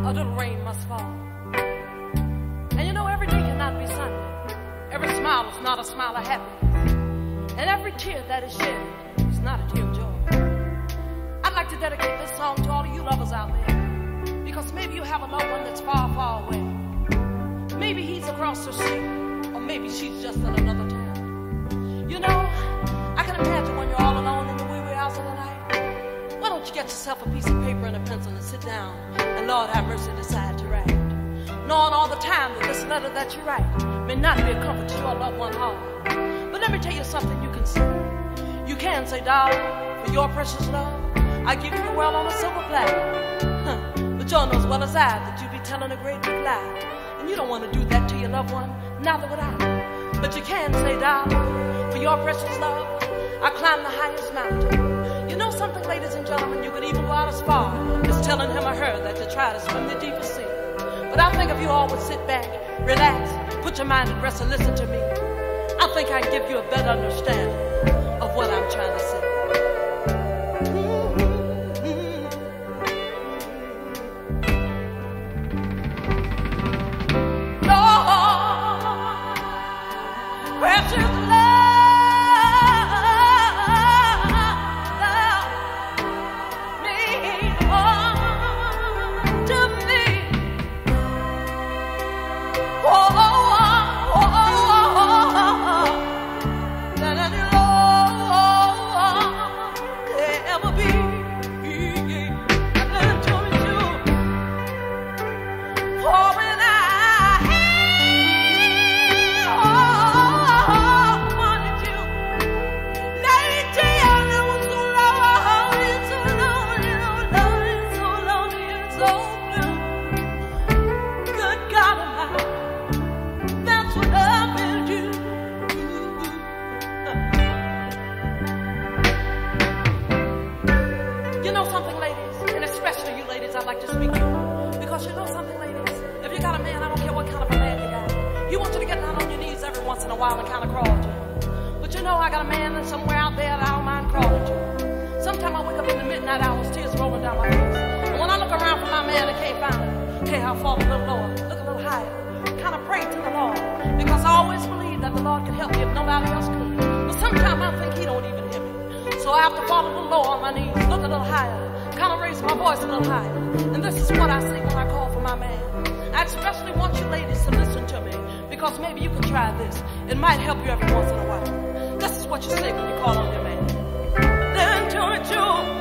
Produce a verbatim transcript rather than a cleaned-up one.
a little rain must fall. And you know, every day cannot be Sunday. Every smile is not a smile of happiness. And every tear that is shed is not a tear of joy. I'd like to dedicate this song to all of you lovers out there, because maybe you have a loved one that's far, far away. Maybe he's across the sea, or maybe she's just in another town. You know, I can imagine when you're all alone in the wee wee hours of the night. Why don't you get yourself a piece of paper and a pencil and sit down and, Lord have mercy, decide to write, knowing all the time that this letter that you write may not be a comfort to your loved one heart. But let me tell you something you can say. You can say, darling, for your precious love, I give you the world on a silver platter. Huh. But you know as well as I that you be telling a great big lie. And you don't want to do that to your loved one, neither would I. But you can say, darling, for your precious love, I climb the highest mountain. You know something, ladies and gentlemen, you could even go out as far as telling him or her that you try to swim the deepest sea. But I think if you all would sit back, relax, put your mind at rest and listen to me, I think I can give you a better understanding of what I'm trying to say. Maybe you can try this. It might help you every once in a while. This is what you say when you call on your man. Then to it, you.